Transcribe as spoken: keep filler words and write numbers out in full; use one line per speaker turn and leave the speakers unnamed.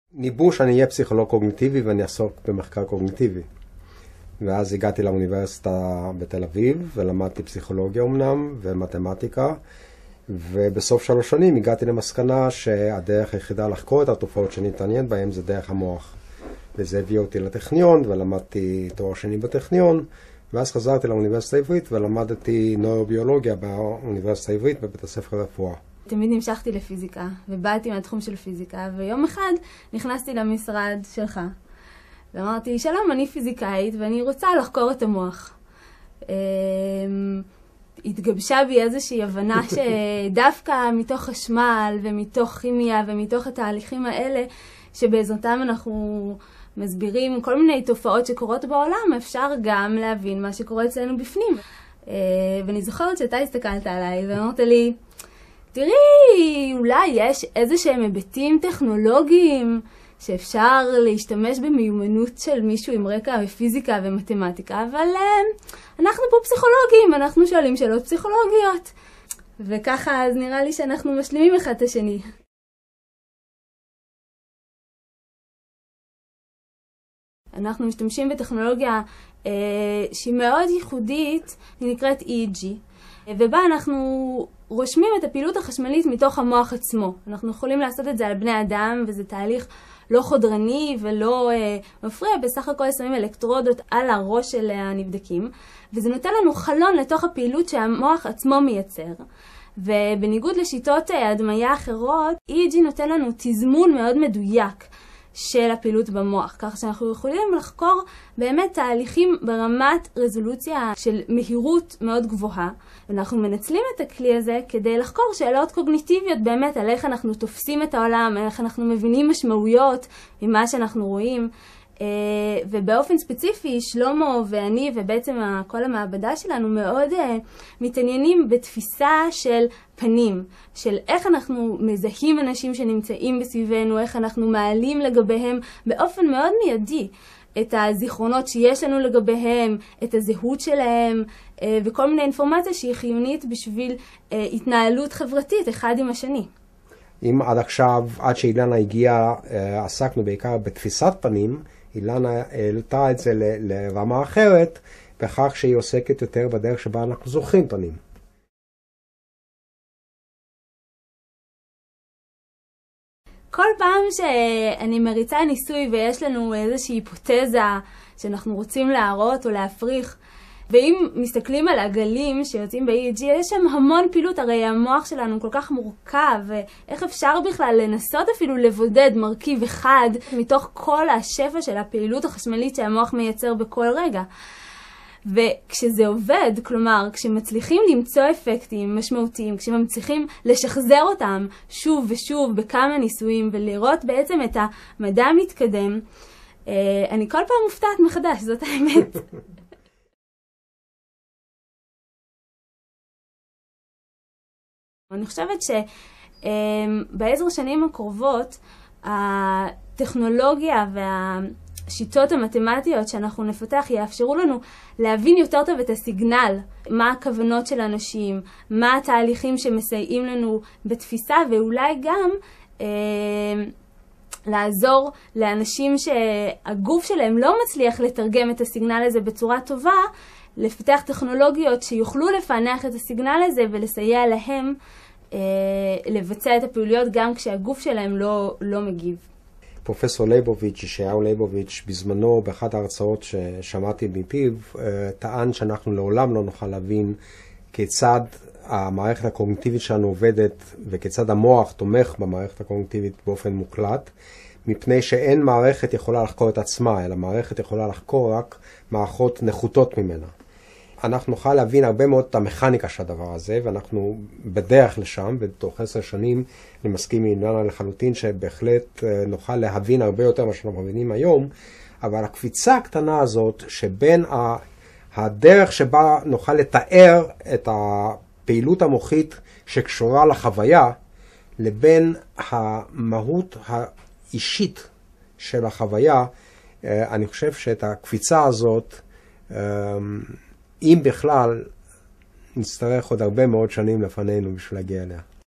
ניבאו שאני אהיה פסיכולוג קוגניטיבי ואני אעסוק במחקר קוגניטיבי. ואז הגעתי לאוניברסיטה בתל אביב ולמדתי פסיכולוגיה אמנם ומתמטיקה, ובסוף שלוש שנים הגעתי למסקנה שהדרך היחידה לחקור את התופעות שאני מתעניין בהן זה דרך המוח. וזה הביא אותי לטכניון ולמדתי תואר שני בטכניון, ואז חזרתי לאוניברסיטה העברית ולמדתי נוירוביולוגיה באוניברסיטה העברית בבית הספר לרפואה.
תמיד נמשכתי לפיזיקה, ובאתי מהתחום של פיזיקה, ויום אחד נכנסתי למשרד שלך. ואמרתי, שלום, אני פיזיקאית, ואני רוצה לחקור את המוח. התגבשה בי איזושהי הבנה שדווקא מתוך חשמל, ומתוך כימיה, ומתוך התהליכים האלה, שבעזרתם אנחנו מסבירים כל מיני תופעות שקורות בעולם, אפשר גם להבין מה שקורה אצלנו בפנים. ואני זוכרת שאתה הסתכלת עליי, ואמרת לי, תראי, אולי יש איזה שהם היבטים טכנולוגיים שאפשר להשתמש במיומנות של מישהו עם רקע בפיזיקה ומתמטיקה, אבל אנחנו פה פסיכולוגים, אנחנו שואלים שאלות פסיכולוגיות. וככה אז נראה לי שאנחנו משלימים אחד את השני. אנחנו משתמשים בטכנולוגיה אה, שהיא מאוד ייחודית, היא נקראת אי אי ג'י, ובה אנחנו רושמים את הפעילות החשמלית מתוך המוח עצמו. אנחנו יכולים לעשות את זה על בני אדם, וזה תהליך לא חודרני ולא אה, מפריע, בסך הכל שמים אלקטרודות על הראש של הנבדקים, וזה נותן לנו חלון לתוך הפעילות שהמוח עצמו מייצר. ובניגוד לשיטות הדמיה אחרות, אי אי ג'י נותן לנו תזמון מאוד מדויק של הפעילות במוח, כך שאנחנו יכולים לחקור באמת תהליכים ברמת רזולוציה של מהירות מאוד גבוהה, ואנחנו מנצלים את הכלי הזה כדי לחקור שאלות קוגניטיביות באמת על איך אנחנו תופסים את העולם, איך אנחנו מבינים משמעויות ממה שאנחנו רואים. ובאופן ספציפי, שלמה ואני ובעצם כל המעבדה שלנו מאוד מתעניינים בתפיסה של פנים, של איך אנחנו מזהים אנשים שנמצאים בסביבנו, איך אנחנו מעלים לגביהם באופן מאוד מיידי את הזיכרונות שיש לנו לגביהם, את הזהות שלהם, וכל מיני אינפורמציה שהיא חיונית בשביל התנהלות חברתית אחד עם השני.
אם עד עכשיו, עד שאילנה הגיעה, עסקנו בעיקר בתפיסת פנים, אילנה העלתה את זה לרמה אחרת, בכך שהיא עוסקת יותר בדרך שבה אנחנו זוכרים פנים.
כל פעם שאני מריצה ניסוי ויש לנו איזושהי היפותזה שאנחנו רוצים להראות או להפריך, ואם מסתכלים על הגלים שיוצאים ב-אי אי ג'י, יש שם המון פעילות, הרי המוח שלנו כל כך מורכב, ואיך אפשר בכלל לנסות אפילו לבודד מרכיב אחד מתוך כל השפע של הפעילות החשמלית שהמוח מייצר בכל רגע. וכשזה עובד, כלומר, כשמצליחים למצוא אפקטים משמעותיים, כשמצליחים לשחזר אותם שוב ושוב בכמה ניסויים ולראות בעצם את המדע המתקדם, אני כל פעם מופתעת מחדש, זאת האמת. אני חושבת שבעשר שנים הקרובות, הטכנולוגיה והשיטות המתמטיות שאנחנו נפתח יאפשרו לנו להבין יותר טוב את הסיגנל, מה הכוונות של אנשים, מה התהליכים שמסייעים לנו בתפיסה, ואולי גם אה, לעזור לאנשים שהגוף שלהם לא מצליח לתרגם את הסיגנל הזה בצורה טובה, לפתח טכנולוגיות שיוכלו לפענח את הסיגנל הזה ולסייע להם אה, לבצע את הפעילויות גם כשהגוף שלהם לא, לא מגיב.
פרופסור ליבוביץ', ישעיהו ליבוביץ', בזמנו באחת ההרצאות ששמעתי מפיו, אה, טען שאנחנו לעולם לא נוכל להבין כיצד המערכת הקוגניטיבית שלנו עובדת וכיצד המוח תומך במערכת הקוגניטיבית באופן מוקלט, מפני שאין מערכת יכולה לחקור את עצמה, אלא מערכת יכולה לחקור רק מערכות נחותות ממנה. אנחנו נוכל להבין הרבה מאוד את המכניקה של הדבר הזה, ואנחנו בדרך לשם, בתוך עשר שנים, אני מסכים עם אילנה לחלוטין שבהחלט נוכל להבין הרבה יותר מה שאנחנו מבינים היום, אבל הקפיצה הקטנה הזאת שבין הדרך שבה נוכל לתאר את הפעילות המוחית שקשורה לחוויה, לבין המהות האישית של החוויה, אני חושב שאת הקפיצה הזאת, אם בכלל, נצטרך עוד הרבה מאוד שנים לפנינו בשביל להגיע אליה.